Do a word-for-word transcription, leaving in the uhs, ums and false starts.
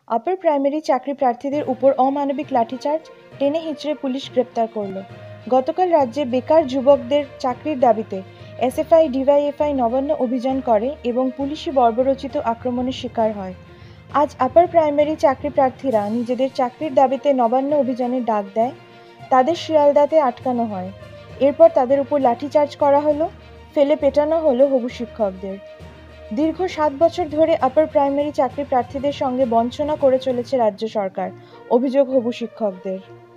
Upper primary চাকরি প্রার্থীদের উপর অমানবিক লাঠিচার্জ, টেনে হিঁচড়ে পুলিশ গ্রেপ্তার করল। গতকাল রাজ্যে বেকার যুবকদের চাকরির দাবিতে এসএফআই ডিওয়াইএফআই নবান্ন অভিযান করে এবং পুলিশি বর্বরোচিত আক্রমণের শিকার হয়। আজ আপার প্রাইমারি চাকরি প্রার্থীরা নিজেদের চাকরির দাবিতে নবান্ন অভিযানের ডাক দেয়। তাদের শিয়ালদাতে আটকানো হয়। এরপর তাদের উপর লাঠিচার্জ করা হলো, ফেলে পেটানো হলো হবু শিক্ষকদের। দীর্ঘ সাত বছর ধরে আপার প্রাইমারি চাকরি প্রার্থীদের সঙ্গে বঞ্চনা করে চলেছে রাজ্য সরকার, অভিযোগ হবু শিক্ষকদের।